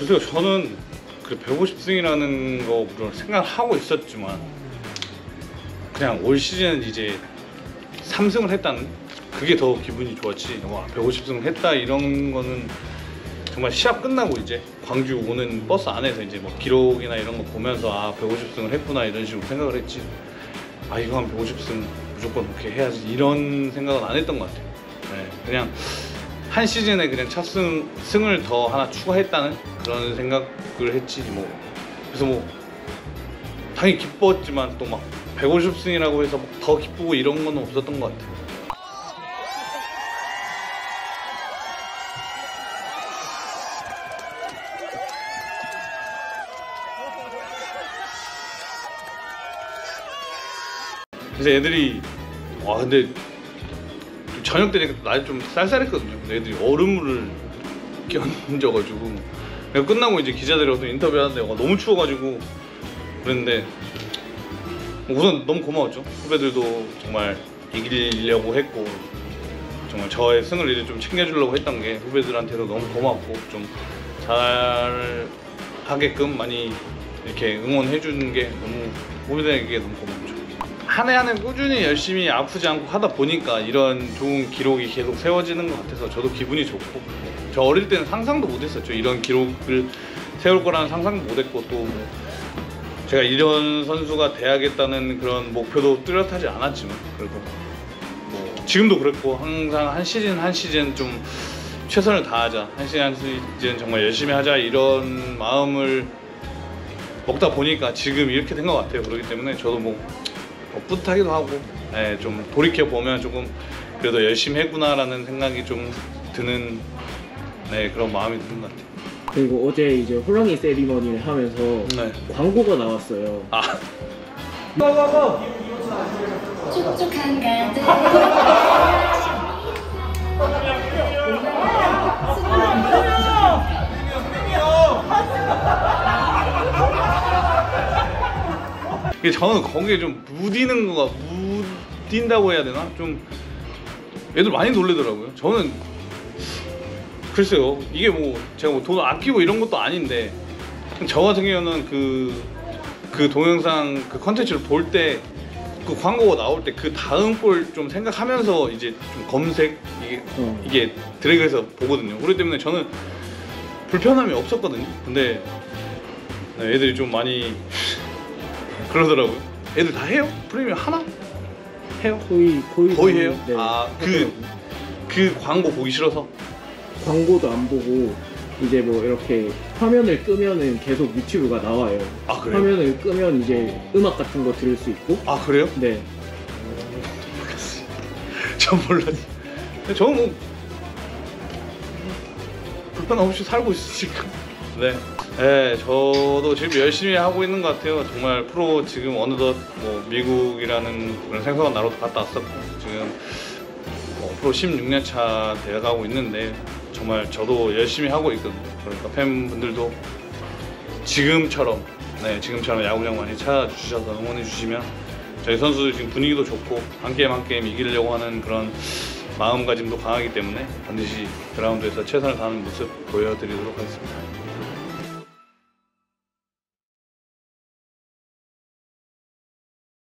글쎄요, 저는 그 150승이라는 거 물론 생각하고 있었지만 그냥 올 시즌은 이제 3승을 했다는 그게 더 기분이 좋았지. 와, 150승 했다 이런 거는 정말 시합 끝나고 이제 광주 오는 버스 안에서 이제 뭐 기록이나 이런 거 보면서 아 150승을 했구나 이런 식으로 생각을 했지. 아 이거 한 150승 무조건 그렇게 해야지 이런 생각은 안 했던 것 같아요. 네, 그냥 한 시즌에 그냥 첫 승을 더 하나 추가했다는 그런 생각을 했지 뭐. 그래서 뭐 당연히 기뻤지만 또 막 150승이라고 해서 더 기쁘고 이런 건 없었던 것 같아요. 그래서 애들이 와 근데 저녁 때니까 날이 좀 쌀쌀했거든요. 근데 애들이 얼음물을 끼얹어가지고 내가 끝나고 이제 기자들하고 인터뷰하는데 너무 추워가지고 그랬는데 우선 너무 고마웠죠. 후배들도 정말 이기려고 했고 정말 저의 승을 이제 좀 챙겨주려고 했던 게 후배들한테도 너무 고맙고 좀 잘 하게끔 많이 이렇게 응원해주는 게 너무 후배들에게 너무 고맙죠. 한 해 한 해 꾸준히 열심히 아프지 않고 하다 보니까 이런 좋은 기록이 계속 세워지는 것 같아서 저도 기분이 좋고 저 어릴 때는 상상도 못했었죠. 이런 기록을 세울 거라는 상상도 못했고 또 제가 이런 선수가 돼야겠다는 그런 목표도 뚜렷하지 않았지만 그래도 뭐 지금도 그랬고 항상 한 시즌 한 시즌 좀 최선을 다하자 한 시즌 한 시즌 정말 열심히 하자 이런 마음을 먹다 보니까 지금 이렇게 된 것 같아요. 그렇기 때문에 저도 뭐 뿌듯하기도 하고 네, 좀 돌이켜보면 조금 그래도 열심히 했구나라는 생각이 좀 드는 네, 그런 마음이 드는 것 같아요. 그리고 어제 이제 호랑이 세리머니를 하면서 네. 광고가 나왔어요. 아. 촉촉한 가득 저는 거기에 좀 무딘다고 해야 되나? 좀 애들 많이 놀래더라고요. 저는 글쎄요, 이게 뭐 제가 뭐 돈을 아끼고 이런 것도 아닌데 저 같은 경우는 그 동영상 그 컨텐츠를 볼 때 그 광고가 나올 때 그 다음 걸 좀 생각하면서 이제 좀 검색 이게 드래그해서 보거든요. 그렇기 때문에 저는 불편함이 없었거든요. 근데 애들이 좀 많이 그러더라고요. 애들 다 해요? 프리미엄 하나? 해요? 거의 해요? 네, 아, 그 광고 보기 싫어서? 광고도 안 보고 이제 뭐 이렇게 화면을 끄면은 계속 유튜브가 나와요. 아 그래요? 화면을 끄면 이제 음악 같은 거 들을 수 있고. 아 그래요? 네. 전 몰랐지. 저는 뭐 불편함 없이 살고 있으니까. 네. 네, 저도 지금 열심히 하고 있는 것 같아요. 정말 프로 지금 어느덧 뭐 미국이라는 그런 생소한 나라도 갔다 왔었고 지금 프로 16년 차 돼가고 있는데 정말 저도 열심히 하고 있거든요. 그러니까 팬분들도 지금처럼 야구장 많이 찾아주셔서 응원해 주시면 저희 선수들 지금 분위기도 좋고 한 게임 한 게임 이기려고 하는 그런 마음가짐도 강하기 때문에 반드시 그라운드에서 최선을 다하는 모습 보여드리도록 하겠습니다.